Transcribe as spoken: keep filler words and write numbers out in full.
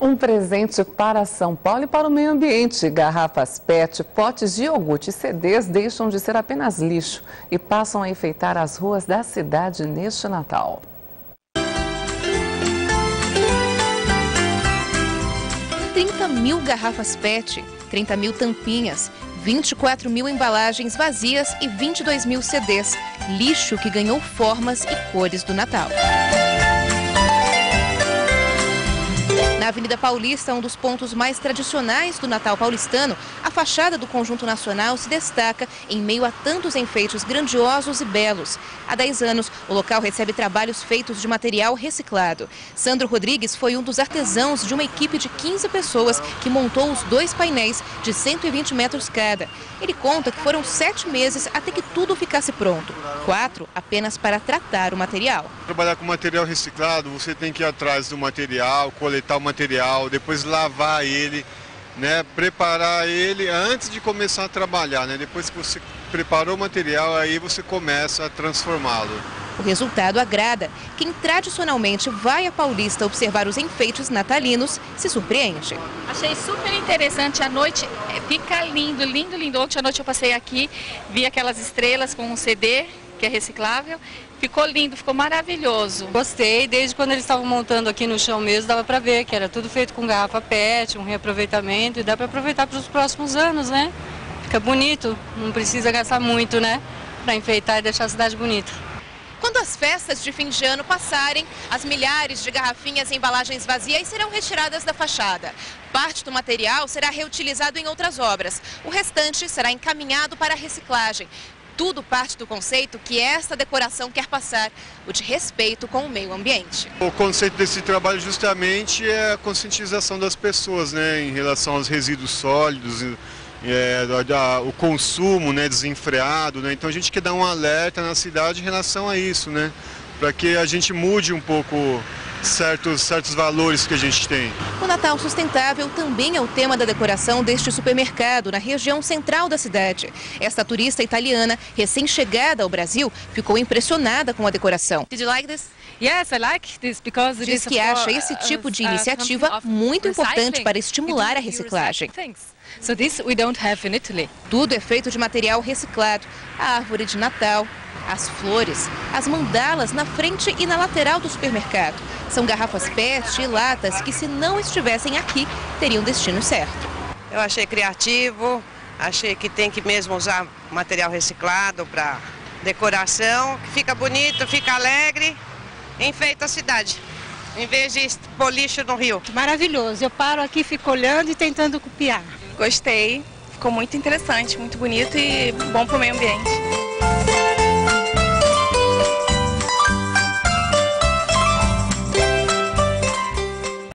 Um presente para São Paulo e para o meio ambiente. Garrafas P E T, potes de iogurte e C Ds deixam de ser apenas lixo e passam a enfeitar as ruas da cidade neste Natal. trinta mil garrafas P E T, trinta mil tampinhas, vinte e quatro mil embalagens vazias e vinte e dois mil C Ds. Lixo que ganhou formas e cores do Natal. Na Avenida Paulista, um dos pontos mais tradicionais do Natal paulistano, a fachada do Conjunto Nacional se destaca em meio a tantos enfeites grandiosos e belos. Há dez anos, o local recebe trabalhos feitos de material reciclado. Sandro Rodrigues foi um dos artesãos de uma equipe de quinze pessoas que montou os dois painéis de cento e vinte metros cada. Ele conta que foram sete meses até que tudo ficasse pronto. Quatro apenas para tratar o material. Trabalhar com material reciclado, você tem que ir atrás do material, coletar o material, depois lavar ele, né, preparar ele antes de começar a trabalhar, né? Depois que você preparou o material, aí você começa a transformá-lo. O resultado agrada. Quem tradicionalmente vai à Paulista observar os enfeites natalinos se surpreende. Achei super interessante, à noite fica lindo, lindo, lindo. Ontem à noite eu passei aqui, vi aquelas estrelas com um C D, que é reciclável. Ficou lindo, ficou maravilhoso. Gostei, desde quando eles estavam montando aqui no chão mesmo, dava para ver que era tudo feito com garrafa P E T, um reaproveitamento, e dá para aproveitar para os próximos anos, né? Fica bonito, não precisa gastar muito, né? Para enfeitar e deixar a cidade bonita. Quando as festas de fim de ano passarem, as milhares de garrafinhas e embalagens vazias serão retiradas da fachada. Parte do material será reutilizado em outras obras. O restante será encaminhado para a reciclagem. Tudo parte do conceito que esta decoração quer passar, o de respeito com o meio ambiente. O conceito desse trabalho justamente é a conscientização das pessoas, né, em relação aos resíduos sólidos, é, da, o consumo, né, desenfreado, né? Então a gente quer dar um alerta na cidade em relação a isso, né, para que a gente mude um pouco certos, certos valores que a gente tem. O Natal sustentável também é o tema da decoração deste supermercado na região central da cidade. Esta turista italiana, recém-chegada ao Brasil, ficou impressionada com a decoração. Did you like this? Yes, I like this because it Diz is que acha esse tipo de iniciativa muito importante para estimular a reciclagem. So this we don't have in Italy. Tudo é feito de material reciclado. A árvore de Natal, as flores, as mandalas na frente e na lateral do supermercado. São garrafas P E T e latas que, se não estivessem aqui, teriam destino certo. Eu achei criativo, achei que tem que mesmo usar material reciclado para decoração, que fica bonito, fica alegre, enfeita a cidade, em vez de pôr lixo no rio. Maravilhoso, eu paro aqui, fico olhando e tentando copiar. Gostei, ficou muito interessante, muito bonito e bom para o meio ambiente.